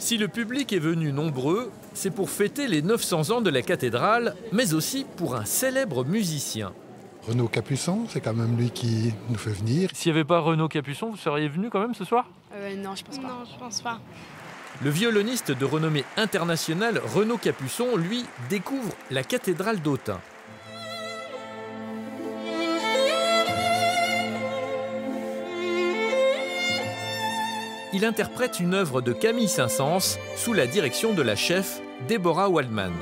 Si le public est venu nombreux, c'est pour fêter les 900 ans de la cathédrale, mais aussi pour un célèbre musicien. Renaud Capuçon, c'est quand même lui qui nous fait venir. S'il n'y avait pas Renaud Capuçon, vous seriez venu quand même ce soir? Non, je pense pas. Non, je pense pas. Le violoniste de renommée internationale Renaud Capuçon, lui, découvre la cathédrale d'Autun. Il interprète une œuvre de Camille Saint-Saëns sous la direction de la chef Deborah Waldman.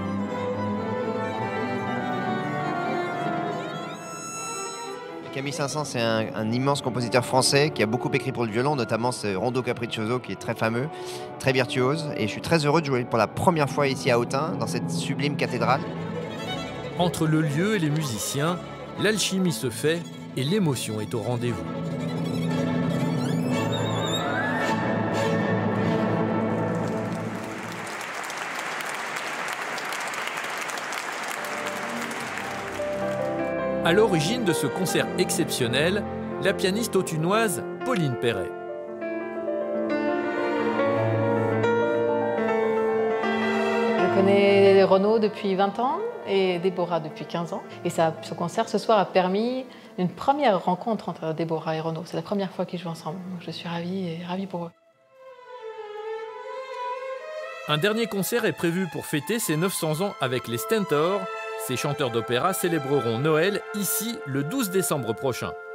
Camille Saint-Saëns, c'est un immense compositeur français qui a beaucoup écrit pour le violon, notamment ce Rondo Capriccioso qui est très fameux, très virtuose. Et je suis très heureux de jouer pour la première fois ici à Autun, dans cette sublime cathédrale. Entre le lieu et les musiciens, l'alchimie se fait et l'émotion est au rendez-vous. À l'origine de ce concert exceptionnel, la pianiste autunoise Pauline Perret. Je connais Renaud depuis 20 ans et Deborah depuis 15 ans. Et ce concert ce soir a permis une première rencontre entre Deborah et Renaud. C'est la première fois qu'ils jouent ensemble. Donc je suis ravie pour eux. Un dernier concert est prévu pour fêter ses 900 ans avec les Stentors. Ces chanteurs d'opéra célébreront Noël ici le 12 décembre prochain.